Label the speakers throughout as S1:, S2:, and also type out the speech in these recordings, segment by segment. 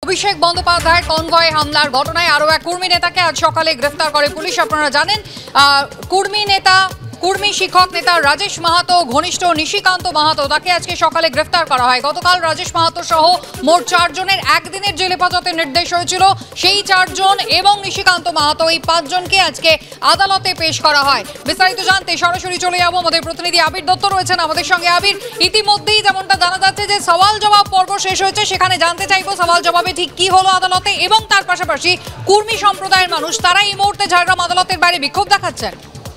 S1: অভিষেক বন্দ্যোপাধ্যায়ের কনভয় হামলার ঘটনায় আরও এক কুর্মী নেতাকে আজ সকালে গ্রেফতার করে পুলিশ। আপনারা জানেন কুর্মী শিক্ষক নেতা রাজেশ মাহাতো ঘনিষ্ঠ নিশিকান্ত মাহাতো তাকে আজকে সকালে গ্রেফতার করা হয়। গতকাল রাজেশ মাহাতো সহ মোট 4 জনের একদিনের জেল হেফাজতের নির্দেশ হয়েছিল। সেই 4 জন এবং নিশিকান্ত মাহাতো এই 5 জনকে আজকে আদালতে পেশ করা হয়। বিস্তারিত জানতে সরাসরি চলে যাবো, আমাদের প্রতিনিধি আবির দত্ত রয়েছেন আমাদের সঙ্গে। আবির, ইতিমধ্যেই যেমনটা জানা যাচ্ছে যে সওয়াল জবাব পর্ব শেষ হয়েছে, সেখানে জানতে চাইবো সওয়াল জবাবে ঠিক কি হলো আদালতে, এবং তার পাশাপাশি কুর্মী সম্প্রদায়ের মানুষ তারা এই মুহূর্তে ঝাড়গ্রাম আদালতের বাইরে বিক্ষোভ দেখাচ্ছেন।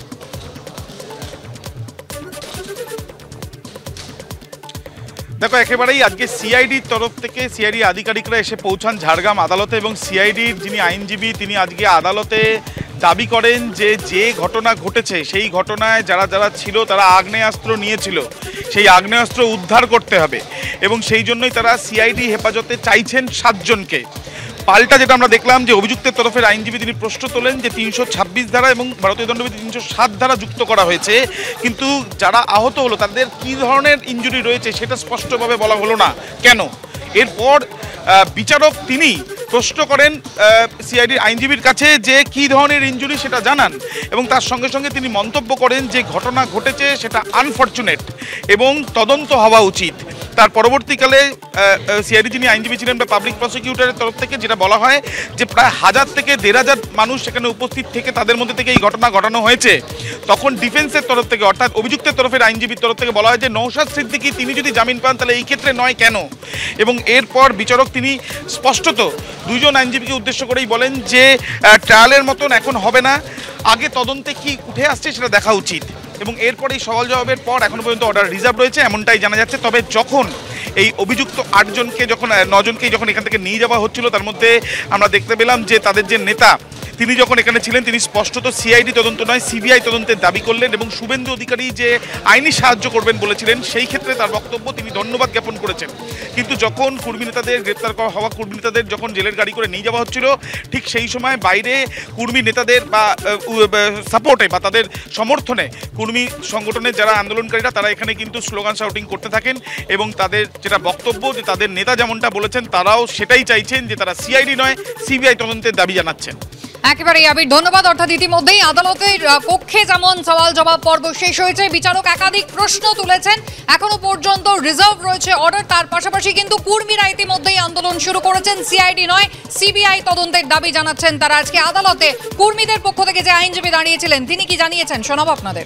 S2: দেখো, একেবারেই আজকে সিআইডির তরফ থেকে সিআইডি আধিকারিকরা এসে পৌঁছান ঝাড়গ্রাম আদালতে, এবং সিআইডির যিনি আইনজীবী তিনি আজকে আদালতে দাবি করেন যে ঘটনা ঘটেছে সেই ঘটনায় যারা যারা ছিল তারা আগ্নেয়াস্ত্র নিয়েছিল, সেই আগ্নেয়াস্ত্র উদ্ধার করতে হবে, এবং সেই জন্যই তারা সিআইডি হেফাজতে চাইছেন 7 জনকে। পাল্টা যেটা আমরা দেখলাম যে অভিযুক্তের তরফের আইনজীবী তিনি প্রশ্ন তোলেন যে 326 ধারা এবং ভারতীয় দণ্ডবিধি 307 ধারা যুক্ত করা হয়েছে, কিন্তু যারা আহত হলো তাদের কী ধরনের ইনজুরি রয়েছে সেটা স্পষ্টভাবে বলা হলো না কেন। এরপর বিচারক তিনি প্রশ্ন করেন সিআইডির আইনজীবীর কাছে যে কী ধরনের ইনজুরি সেটা জানান, এবং তার সঙ্গে সঙ্গে তিনি মন্তব্য করেন যে ঘটনা ঘটেছে সেটা আনফর্চুনেট এবং তদন্ত হওয়া উচিত। তার পরবর্তীকালে সিআইডি যিনি আইনজীবী ছিলেন বা পাবলিক প্রসিকিউটরের তরফ থেকে যেটা বলা হয় যে প্রায় 1000 থেকে 1500 মানুষ সেখানে উপস্থিত থেকে তাদের মধ্যে থেকে এই ঘটনা ঘটানো হয়েছে। তখন ডিফেন্সের তরফ থেকে অর্থাৎ অভিযুক্তের তরফের আইনজীবীর তরফ থেকে বলা হয় যে নওশাদ সিদ্দিকী তিনি যদি জামিন পান তাহলে এই ক্ষেত্রে নয় কেন। এবং এরপর বিচারক তিনি স্পষ্টত 2 জন আইনজীবীকে উদ্দেশ্য করেই বলেন যে ট্রায়ালের মতন এখন হবে না, আগে তদন্তে কি উঠে আসছে সেটা দেখা উচিত। এবং এরপর এই সওয়াল জবাবের পর এখনো পর্যন্ত অর্ডার রিজার্ভ রয়েছে এমনটাই জানা যাচ্ছে। তবে যখন এই অভিযুক্ত 8 জনকে যখন 9 জনকেই যখন এখান থেকে নিয়ে যাওয়া হচ্ছিল, তার মধ্যে আমরা দেখতে পেলাম যে তাদের যে নেতা তিনি যখন এখানে ছিলেন তিনি স্পষ্টত সিআইডি তদন্ত নয় সিবিআই তদন্তের দাবি করলেন, এবং শুভেন্দু অধিকারী যে আইনি সাহায্য করবেন বলেছিলেন সেই ক্ষেত্রে তার বক্তব্য তিনি ধন্যবাদ জ্ঞাপন করেছেন। কিন্তু যখন কুর্মী নেতাদের গ্রেপ্তার করা হওয়া কুর্মী নেতাদের যখন জেলের গাড়ি করে নিয়ে যাওয়া হচ্ছিল, ঠিক সেই সময় বাইরে কুর্মী নেতাদের বা সাপোর্টে বা তাদের সমর্থনে কুর্মী সংগঠনের যারা আন্দোলনকারীরা তারা এখানে কিন্তু স্লোগান শাউটিং করতে থাকেন, এবং তাদের যেটা বক্তব্য যে তাদের নেতা যেমনটা বলেছেন তারাও সেটাই চাইছেন যে তারা সিআইডি নয় সিবিআই তদন্তের দাবি জানাচ্ছেন।
S1: একেবারেই আবির, ধন্যবাদ। অর্থাৎ ইতিমধ্যেই আদালতের কক্ষে যেমন সওয়াল জবাব পর্ব শেষ হয়েছে, বিচারক একাধিক প্রশ্ন তুলেছেন, এখনো পর্যন্ত রিজার্ভ রয়েছে অর্ডার। তার পাশাপাশি কিন্তু কুর্মীরা ইতিমধ্যেই আন্দোলন শুরু করেছেন, সিআইডি নয় সিবিআই তদন্তের দাবি জানাচ্ছেন তারা আজকে আদালতে। কুর্মীদের পক্ষ থেকে যে আইনজীবী দাঁড়িয়েছিলেন তিনি কি জানিয়েছেন শোনাবো আপনাদের।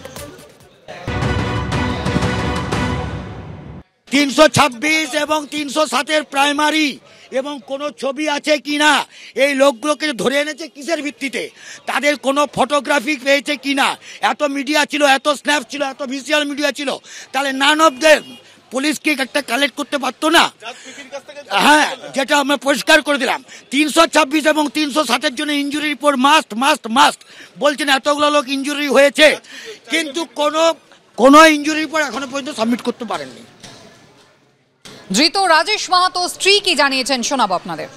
S3: 326 এবং 307 প্রাইমারি এবং কোনো ছবি আছে কিনা, এই লোকগুলোকে ধরে এনেছে কিসের ভিত্তিতে, তাদের কোনো ফটোগ্রাফি পেয়েছে কিনা, এত মিডিয়া ছিল, এত স্ন্যাপ ছিল, এত ভিজুয়াল মিডিয়া ছিল, তাহলে নান অফ দেম পুলিশকে একটা কালেক্ট করতে পারতো না? হ্যাঁ, যেটা আমরা পরিষ্কার করে দিলাম 326 এবং 307 জন্য ইনজুরি রিপোর্ট মাস্ট বলছেন, এতগুলো লোক ইনজুরি হয়েছে, কিন্তু কোনো ইনজুরি রিপোর্ট এখনো পর্যন্ত সাবমিট করতে পারেননি।
S1: ধৃত রাজেশ মাহাতো স্ত্রী কি জানিয়েছেন শোনাবো আপনাদের।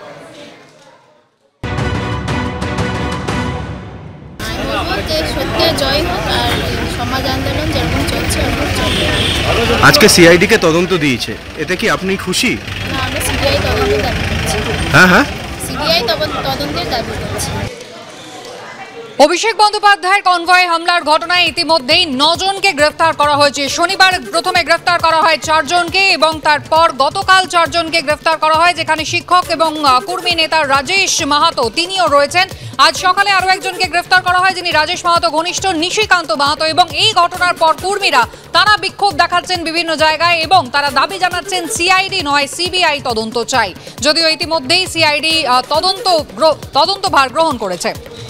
S4: আজকে সিআইডি কে তদন্ত দিয়েছে, এতে কি আপনি খুশি? হ্যাঁ,
S5: সিবিআই তদন্তের দাবি করছি।
S1: অভিষেক বন্দ্যোপাধ্যায়ের কনভয় হামলার ঘটনায় ইতিমধ্যেই 9 জনকে গ্রেফতার করা হয়েছে। শনিবার প্রথমে গ্রেফতার করা হয় 4 জনকে, এবং তারপর গতকাল 4 জনকে গ্রেফতার করা হয়, যেখানে শিক্ষক এবং কুর্মী নেতা রাজেশ মাহাতো তিনিও রয়েছেন। আজ সকালে আরও একজনকে গ্রেফতার করা হয় যিনি রাজেশ মাহাতো ঘনিষ্ঠ নিশিকান্ত মাহাতো, এবং এই ঘটনার পর কুর্মীরা তারা বিক্ষোভ দেখাচ্ছেন বিভিন্ন জায়গায়, এবং তারা দাবি জানাচ্ছেন সিআইডি নয় সিবিআই তদন্ত চাই, যদিও ইতিমধ্যেই সিআইডি তদন্তভার গ্রহণ করেছে।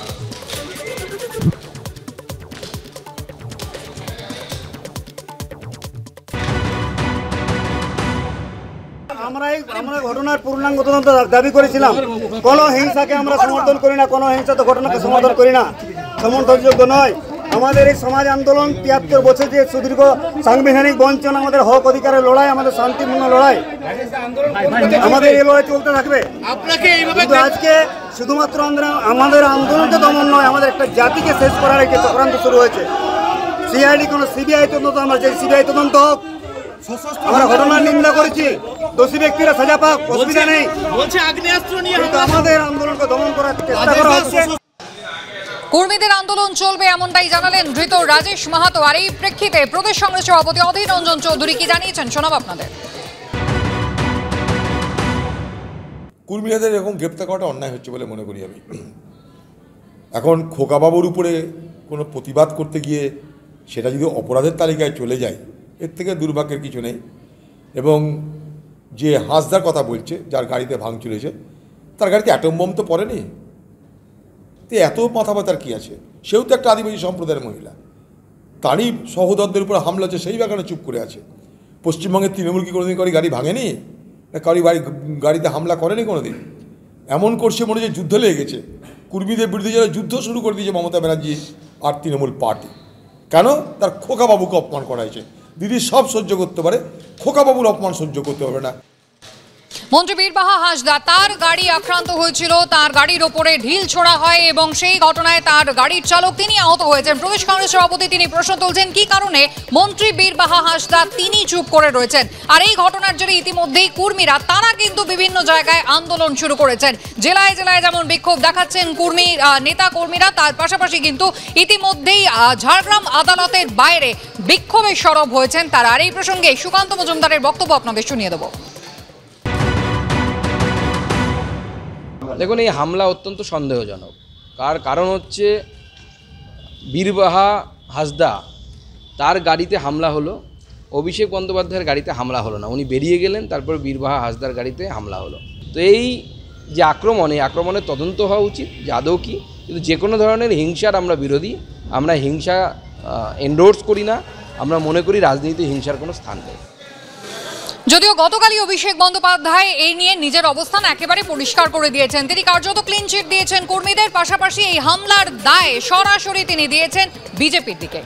S6: আমরা ঘটনার পূর্ণাঙ্গ তদন্ত দাবি করেছিলাম। কোনো হিংসাকে আমরা সমর্থন করি না, কোনো হিংসাত্মক ঘটনাকে সমর্থন করি না, সমর্থনযোগ্য নয়। আমাদের এই সমাজ আন্দোলন 73 বছর যে সুদীর্ঘ সাংবিধানিক বঞ্চন, আমাদের হক অধিকারের লড়াই, আমাদের শান্তিপূর্ণ লড়াই, আমাদের এই লড়াই চলতে থাকবে। কিন্তু আজকে শুধুমাত্র আমাদের আন্দোলনকে দমন নয়, আমাদের একটা জাতিকে শেষ করার একটা চক্রান্ত শুরু হয়েছে। সিআইডি কোনো সিবিআই তদন্ত আমরা চাই, সিবিআই তদন্ত হোক, আমরা ঘটনার নিন্দা করেছি, দোষী ব্যক্তিরা সাজা পাক, অসুবিধা নেই। কিন্তু আমাদের আন্দোলনকে দমন করার চেষ্টা করা হচ্ছে।
S1: কর্মীদের আন্দোলন চলবে এমনটাই জানালেন ধৃত রাজেশ মাহাতো। আর এই প্রেক্ষিতে প্রদেশ কংগ্রেস সভাপতি অধীর রঞ্জন চৌধুরী কি জানিয়েছেন শোনাব আপনাদের।
S7: কর্মীদের এরকম গ্রেপ্তার করাটা অন্যায় হচ্ছে বলে মনে করি আমি। এখন খোকাবাবুর উপরে কোনো প্রতিবাদ করতে গিয়ে সেটা যদি অপরাধের তালিকায় চলে যায়, এর থেকে দুর্ভাগ্যের কিছু নেই। এবং যে হাঁসদার কথা বলছে, যার গাড়িতে ভাঙচুর হয়েছে, তার গাড়িতে অ্যাটম বোম তো পড়েনি, তো এত মাথা ব্যথার কী আছে? সেও তো একটা আদিবাসী সম্প্রদায়ের মহিলা, তারই সহোদরদের উপর হামলা হচ্ছে, সেই বাগানে চুপ করে আছে। পশ্চিমবঙ্গের তৃণমূল কি কোনোদিন কারি গাড়ি ভাঙেনি, না কারি গাড়িতে হামলা করেনি কোনোদিন? এমন করছে মনে হচ্ছে যুদ্ধ লেগে গেছে। কর্মীদের বিরুদ্ধে যারা যুদ্ধ শুরু করে দিয়েছে মমতা ব্যানার্জি আর তৃণমূল পার্টি। কেন? তার খোকাবাবুকে অপমান করা হয়েছে। দিদি সব সহ্য করতে পারে, খোকাবাবুর অপমান সহ্য করতে পারবে না।
S1: মন্ত্রী বীরবাহা হাঁসদা, তার গাড়ি আক্রান্ত হয়েছিল, তার গাড়ির ওপরে ঢিল ছোড়া হয় এবং সেই ঘটনায় তার গাড়ির চালক তিনি আহত হয়েছেন। প্রদেশ কংগ্রেস সভাপতি তিনি প্রশ্ন তুলছেন কি কারণে মন্ত্রী বীরবাহা হাঁসদা তিনি চুপ করে রয়েছেন। আর এই ঘটনার জেরে ইতিমধ্যেই কর্মীরা তারা কিন্তু বিভিন্ন জায়গায় আন্দোলন শুরু করেছেন। জেলায় জেলায় যেমন বিক্ষোভ দেখাচ্ছেন নেতা কর্মীরা, তার পাশাপাশি কিন্তু ইতিমধ্যেই ঝাড়গ্রাম আদালতের বাইরে বিক্ষোভে সরব হয়েছেন তারা। আর এই প্রসঙ্গে সুকান্ত মজুমদারের বক্তব্য আপনাদের শুনিয়ে দেব।
S8: দেখুন, এই হামলা অত্যন্ত সন্দেহজনক। কারণ হচ্ছে বীরবাহা হাঁসদা তার গাড়িতে হামলা হলো, অভিষেক বন্দ্যোপাধ্যায়ের গাড়িতে হামলা হলো না। উনি বেরিয়ে গেলেন, তারপর বীরবাহা হাঁসদার গাড়িতে হামলা হলো। তো এই যে আক্রমণের তদন্ত হওয়া উচিত যে আদৌ কি। কিন্তু যে কোনো ধরনের হিংসার আমরা বিরোধী, আমরা হিংসা এন্ডোর্স করি না। আমরা মনে করি রাজনীতিতে হিংসার কোনো স্থান নেই।
S1: যদিও গতকালই অভিষেক বন্দ্যোপাধ্যায় এই নিয়ে নিজের অবস্থান একেবারে পরিষ্কার করে দিয়েছেন। তিনি কার্যত ক্লিন চিট দিয়েছেন কর্মীদের, পাশাপাশি এই হামলার দায় সরাসরি তিনি দিয়েছেন বিজেপির দিকে।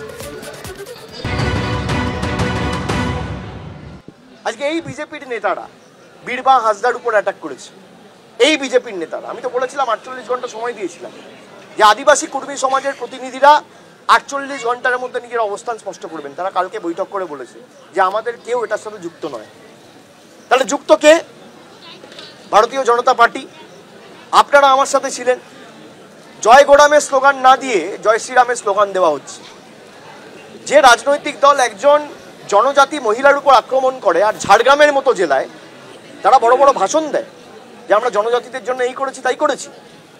S9: আজকে এই বিজেপির নেতারা বীরবাহা হাঁসদার উপর অ্যাটাক করেছে। এই বিজেপির নেতারা, আমি তো বলেছিলাম 48 ঘন্টা সময় দিয়েছিলাম যে আদিবাসী কর্মী সমাজের প্রতিনিধিরা 48 ঘন্টার মধ্যে নিজের অবস্থান স্পষ্ট করবেন। তারা কালকে বৈঠক করে বলেছে যে আমাদের কেউ এটার সাথে যুক্ত নয়। তাহলে যুক্ত কে? ভারতীয় জনতা পার্টি। আপনারা আমার সাথে ছিলেন। জয় গোরামের স্লোগান না দিয়ে জয় শ্রীরামের স্লোগান দেওয়া হচ্ছে। যে রাজনৈতিক দল একজন জনজাতি মহিলার উপর আক্রমণ করে আর ঝাড়গ্রামের মতো জেলায় তারা বড় বড় ভাষণ দেয় যে আমরা জনজাতিদের জন্য এই করেছি তাই করেছি,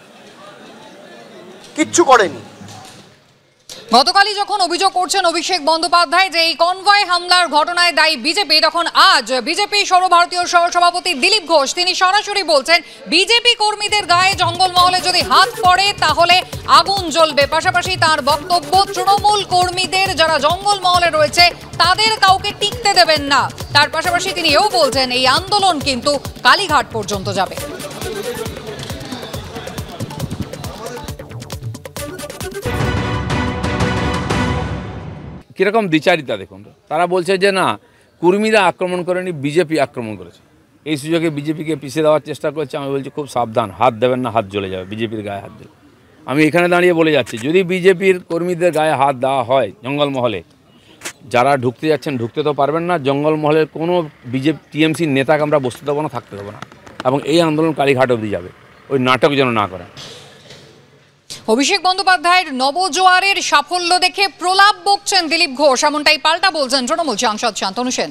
S9: কিচ্ছু করেনি।
S1: গতকালই যখন অভিযোগ করছেন অভিষেক বন্দ্যোপাধ্যায় যে এই কনভয় হামলার ঘটনায় দায়ী বিজেপি, তখন আজ বিজেপি সর্বভারতীয় সহসভাপতি দিলীপ ঘোষ তিনি সরাসরি বলছেন বিজেপি কর্মীদের গায়ে জঙ্গলমহলে যদি হাত পড়ে তাহলে আগুন জ্বলবে। পাশাপাশি তার বক্তব্য, তৃণমূল কর্মীদের যারা জঙ্গলমহলে রয়েছে তাদের কাউকে টিকতে দেবেন না। তার পাশাপাশি তিনি এও বলছেন এই আন্দোলন কিন্তু কালীঘাট পর্যন্ত যাবে।
S10: কীরকম দ্বিচারিতা দেখুন। তারা বলছে যে না, কর্মীরা আক্রমণ করেনি, বিজেপি আক্রমণ করেছে। এই সুযোগে বিজেপিকে পিছিয়ে দেওয়ার চেষ্টা করছে। আমি বলছি খুব সাবধান, হাত দেবেন না, হাত জ্বলে যাবে, বিজেপির গায়ে হাত দেবে। আমি এখানে দাঁড়িয়ে বলে যাচ্ছি, যদি বিজেপির কর্মীদের গায়ে হাত দেওয়া হয় জঙ্গলমহলে, যারা ঢুকতে যাচ্ছেন ঢুকতে তো পারবেন না। জঙ্গলমহলের কোনো বিজেপি টিএমসির নেতাকে আমরা বসতে দেবো না, থাকতে দেবো না। এবং এই আন্দোলন কালীঘাট অবধি যাবে, ওই নাটক যেন না করে।
S1: অভিষেক বন্দ্যোপাধ্যায়ের নবজোয়ারের সাফল্য দেখে প্রলাপ বকছেন দিলীপ ঘোষ, এমনটাই পাল্টা বলছেন তৃণমূল সাংসদ শান্তনু সেন।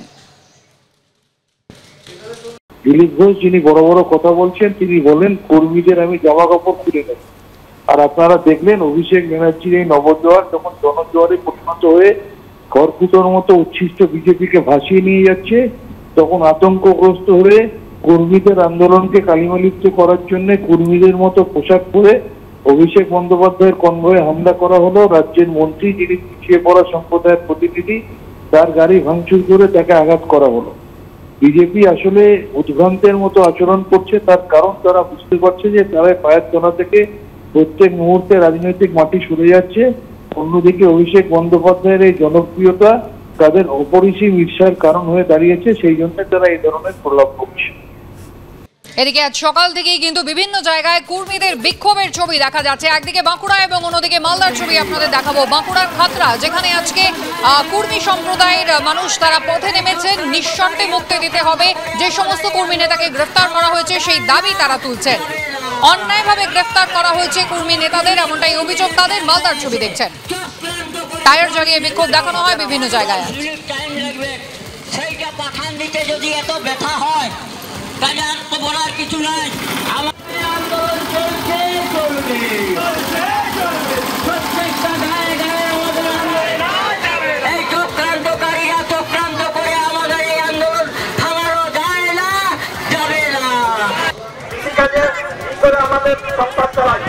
S11: দিলীপ ঘোষ যিনি বড় বড় কথা বলছেন, তিনি বলেন কর্মীদের আমি জামা কাপড় খুলে নেব। আর আপনারা দেখলেন অভিষেক ব্যানার্জির এই নবজোয়ার যখন জনজোয়ারে পরিণত হয়ে খড়কুটোর মতো উচ্ছিষ্ট বিজেপিকে ভাসিয়ে নিয়ে যাচ্ছে, তখন আতঙ্কগ্রস্ত হয়ে কর্মীদের আন্দোলনকে কালিমালিপ্ত করার জন্য কর্মীদের মতো পোশাক পরে অভিষেক বন্দ্যোপাধ্যায়ের কনভয়ে হামলা করা হলো। রাজ্যের মন্ত্রী যিনি পিছিয়ে পড়া সম্প্রদায়ের প্রতিনিধি, তার গাড়ি ভাঙচুর করে তাকে আঘাত করা হলো। বিজেপি আসলে উদ্ভ্রান্তের মতো আচরণ করছে। তার কারণ তারা বুঝতে পারছে যে তারা পায়ের তলা থেকে প্রত্যেক মুহূর্তে রাজনৈতিক মাটি সরে যাচ্ছে। অন্যদিকে অভিষেক বন্দ্যোপাধ্যায়ের এই জনপ্রিয়তা তাদের অপরিসীম ঈর্ষার কারণ হয়ে দাঁড়িয়েছে, সেই জন্য তারা এই ধরনের প্রলাপ করছে।
S1: এদিকে আজ সকাল থেকেই কিন্তু বিভিন্ন জায়গায় কর্মীদের বিক্ষোভের ছবি দেখা যাচ্ছে। একদিকে বাঁকুড়া এবং অন্যদিকে মালদার ছবি আপনাদের দেখাবো। বাঁকুড়ার খাতড়া, যেখানে আজকে কর্মী সম্প্রদায়ের মানুষ তারা পথে নেমেছেন। নিঃশর্তে মুক্তি দিতে হবে, যে সমস্ত কর্মী নেতাকে গ্রেফতার করা হয়েছে সেই দাবি তারা তুলছেন। অন্যায়ভাবে গ্রেফতার করা হয়েছে কর্মী নেতাদের, এমনটাই অভিযোগ তাদের। মালদার ছবি দেখছেন। টায়ার জ্বালিয়ে বিক্ষোভ দেখানো হয় বিভিন্ন জায়গায়।
S12: সেইটা পাঠান দিতে যদি এত ব্যথা হয় তাহলে আর তো বলার কিছু নাই। আমাদের আন্দোলন চলছে, চলবে, প্রত্যেকটা গায়ে গায়ে আমাদের আন্দোলন। এই চক্রান্তকারীরা চক্রান্ত করে আমাদের এই আন্দোলন থামানো যায় না, যাবে না। ঠিক আছে, আমাদের সংবাদ চালাই।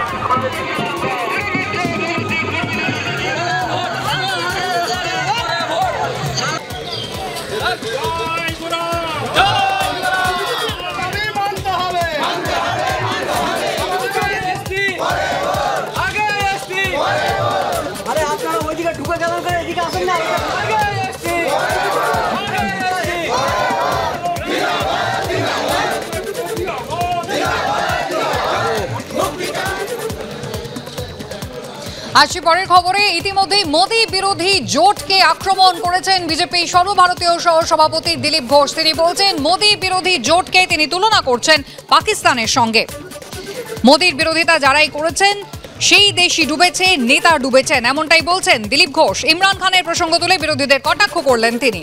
S1: আসছি পরের খবরে। ইতিমধ্যেই মোদী বিরোধী জোটকে আক্রমণ করেছেন বিজেপি সর্বভারতীয় সহ সভাপতি দিলীপ ঘোষ। তিনি বলছেন মোদী বিরোধী জোটকে তিনি তুলনা করছেন পাকিস্তানের সঙ্গে। মোদীর বিরোধিতা যারাই করেছেন সেই দেশই ডুবেছে, নেতা ডুবেছেন, এমনটাই বলছেন দিলীপ ঘোষ। ইমরান খানের প্রসঙ্গ তুলে বিরোধীদের কটাক্ষ করলেন তিনি।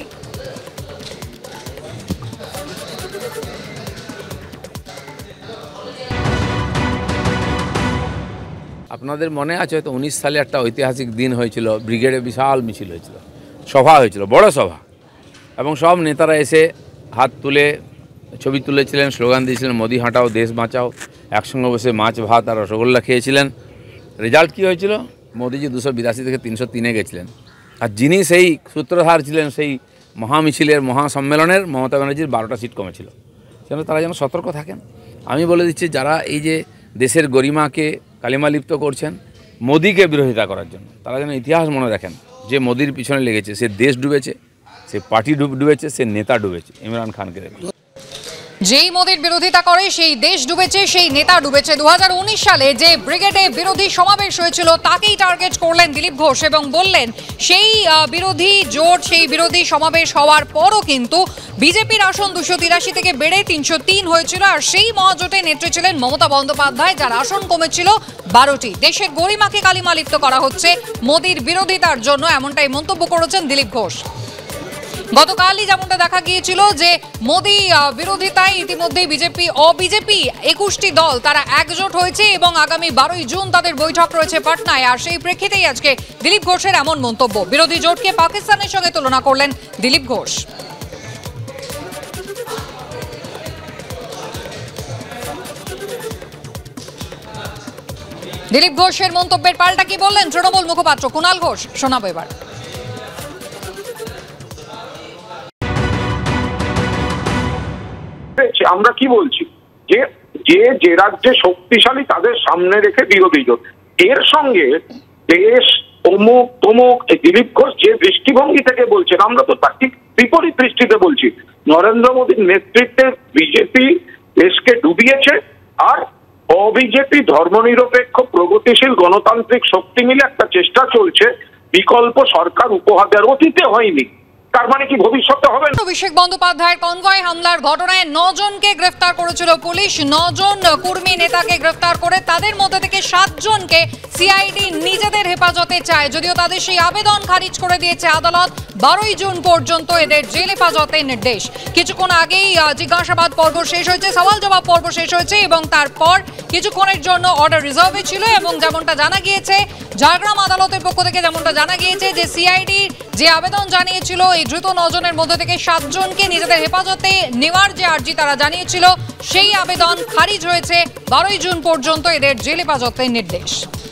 S10: আপনাদের মনে আছে হয়তো 19 সালে একটা ঐতিহাসিক দিন হয়েছিল, ব্রিগেডে বিশাল মিছিল হয়েছিল, সভা হয়েছিল, বড় সভা, এবং সব নেতারা এসে হাত তুলে ছবি তুলেছিলেন, স্লোগান দিয়েছিলেন মোদি হাঁটাও দেশ বাঁচাও, একসঙ্গে বসে মাছ ভাত আর রসগোল্লা খেয়েছিলেন। রেজাল্ট কী হয়েছিল? মোদিজি 282 থেকে 303-এ গেছিলেন। আর যিনি সেই সূত্রধার ছিলেন সেই মহামিছিলের, মহাসম্মেলনের, মমতা ব্যানার্জির 12টা সিট কমেছিল। সেজন্য তারা যেন সতর্ক থাকেন। আমি বলে দিচ্ছি, যারা এই যে দেশের গরিমাকে কালিমালিপ্ত করছেন মোদিকে বিরোধিতা করার জন্য, তারা যেন ইতিহাস মনে রাখেন যে মোদির পিছনে লেগেছে, সে দেশ ডুবেছে, সে পার্টি ডুবেছে, সে নেতা ডুবেছে। ইমরান খানকে দেখুন,
S1: যেই মোদীর বিরোধিতা করে সেই দেশ ডুবেছে, সেই নেতা ডুবেছে। 2019 সালে যে ব্রিগেডে বিরোধী সমাবেশ হয়েছিল তাকেই টার্গেট করলেন দিলীপ ঘোষ এবং বললেন সেই বিরোধী জোট, সেই বিরোধী সমাবেশ হওয়ার পরও কিন্তু বিজেপির আসন 283 থেকে বেড়ে 303 হয়েছিল। আর সেই মহাজোটে নেত্রী ছিলেন মমতা বন্দ্যোপাধ্যায়, যার আসন কমেছিল 12টি। দেশের গরিমাকে কালিমালিপ্ত করা হচ্ছে মোদীর বিরোধিতার জন্য, এমনটাই মন্তব্য করেছেন দিলীপ ঘোষ। গতকালই যেমনটা দেখা গিয়েছিল যে মোদী বিরোধিতায় ইতিমধ্যেই বিজেপি 21টি দল তারা একজোট হয়েছে এবং আগামী 12ই জুন তাদের বৈঠক রয়েছে পাটনায়। আর সেই প্রেক্ষিতেই আজকে দিলীপ ঘোষের এমন মন্তব্য। বিরোধী জোটকে পাকিস্তানের সঙ্গে তুলনা করলেন দিলীপ ঘোষ। দিলীপ ঘোষের মন্তব্যের পাল্টা কি বললেন তৃণমূল মুখপাত্র কুণাল ঘোষ, শোনাবো এবার।
S13: আমরা কি বলছি যে যে রাজ্যে শক্তিশালী তাদের সামনে রেখে বিরোধী জোট, এর সঙ্গে দেশ অমুক তমুক, দিলীপ ঘোষ যে দৃষ্টিভঙ্গি থেকে বলছেন আমরা তো তার ঠিক বিপরীত দৃষ্টিতে বলছি। নরেন্দ্র মোদীর নেতৃত্বে বিজেপি দেশকে ডুবিয়েছে, আর অবিজেপি ধর্মনিরপেক্ষ প্রগতিশীল গণতান্ত্রিক শক্তি মিলে একটা চেষ্টা চলছে বিকল্প সরকার উপহার দেওয়ার। অতীতে হয়নি, তার মানে কি ভবিষ্যতে হবে না?
S1: অভিষেক বন্দ্যোপাধ্যায়ের কনভয় হামলার ঘটনায় 9 জনকে গ্রেফতার করেছিল পুলিশ। 9 জন কর্মী নেতাকে গ্রেফতার করে তাদের মধ্যে থেকে 7 জনকে সিআইডি নিজেদের হেফাজতে চায়, যদিও তাদের সেই আবেদন খারিজ করে দিয়েছে আদালত। 12ই জুন পর্যন্ত এদের জেল হেফাজতে নির্দেশ। কিছুক্ষণ আগেই জিজ্ঞাসাবাদ পর্ব শেষ হয়েছে, সওয়াল জবাব পর্ব শেষ হয়েছে এবং তারপর কিছুক্ষণের জন্য অর্ডার রিজার্ভে ছিল। এবং যেমনটা জানা গিয়েছে ঝাড়গ্রাম আদালতের পক্ষ থেকে, যেমনটা জানা গিয়েছে যে সিআইডি যে আবেদন জানিয়েছিল এই ধৃত 9 জনের মধ্যে থেকে 7 জনকে নিজেদের হেফাজতে নেওয়ার যে আর্জি তারা জানিয়েছিল সেই আবেদন খারিজ হয়েছে। 12ই জুন পর্যন্ত এদের জেল হেফাজতে নির্দেশ।